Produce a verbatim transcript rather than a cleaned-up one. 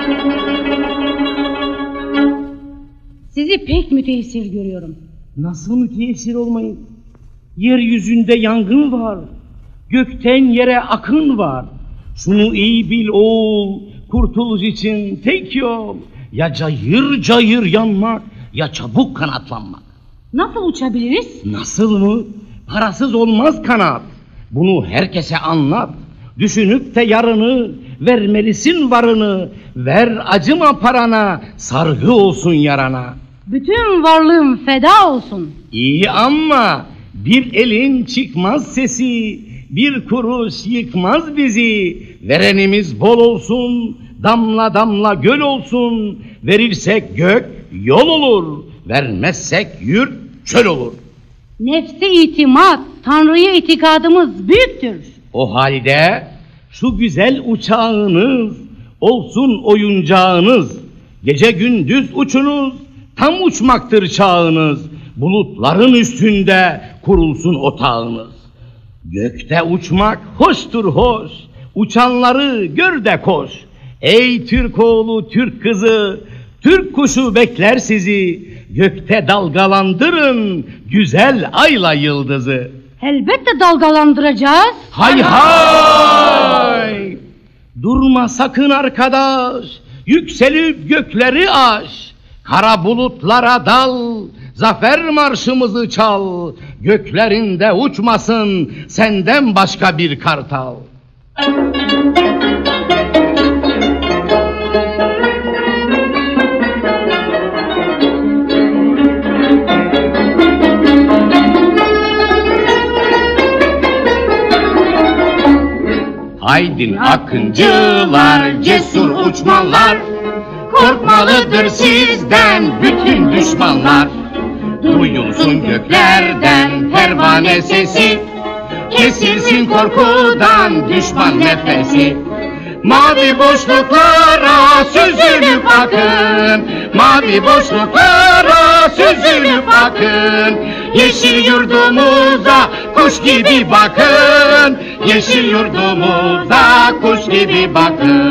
Sizi pek müteessir görüyorum. Nasıl müteessir olmayın? Yeryüzünde yangın var. Gökten yere akın var. Şunu iyi bil oğul, kurtuluş için tek yol ya cayır cayır yanmak ya çabuk kanatlanmak. Nasıl uçabiliriz? Nasıl mı? Parasız olmaz kanat. Bunu herkese anlat. Düşünüp de yarını, vermelisin varını. Ver acıma parana, sargı olsun yarana. Bütün varlığım feda olsun. İyi ama bir elin çıkmaz sesi, bir kuruş yıkmaz bizi. Verenimiz bol olsun, damla damla göl olsun. Verirsek gök yol olur, vermezsek yurt çöl olur. Nefse itimat, Tanrı'ya itikadımız büyüktür. O halde şu güzel uçağınız olsun oyuncağınız. Gece gündüz uçunuz, tam uçmaktır çağınız. Bulutların üstünde kurulsun otağınız. Gökte uçmak hoştur hoş, uçanları gör de koş. Ey Türk oğlu Türk kızı, Türk kuşu bekler sizi. Gökte dalgalandırın güzel ayla yıldızı. Elbette dalgalandıracağız. Hay hay! Durma sakın arkadaş, yükselip gökleri aş. Kara bulutlara dal, zafer marşımızı çal. Göklerinde uçmasın senden başka bir kartal. Haydin akıncılar, cesur uçmalar, korkmalıdır sizden bütün düşmanlar. Duyulsun göklerden pervane sesi, kesilsin korkudan düşman nefesi. Mavi boşluklara süzülüp akın, mavi boşluklara süzülüp akın. Yeşil yurdumuza kuş gibi bakın, yeşil yurdumuza kuş gibi bakın.